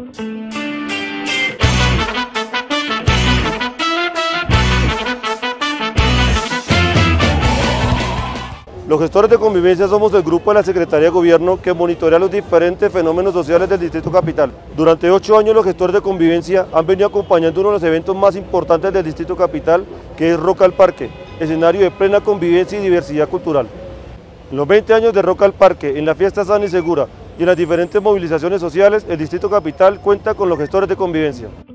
Los gestores de convivencia somos el grupo de la Secretaría de Gobierno que monitorea los diferentes fenómenos sociales del Distrito Capital. Durante 8 años los gestores de convivencia han venido acompañando uno de los eventos más importantes del Distrito Capital, que es Rock al Parque, escenario de plena convivencia y diversidad cultural. En los 20 años de Rock al Parque, en la fiesta sana y segura y en las diferentes movilizaciones sociales, el Distrito Capital cuenta con los gestores de convivencia.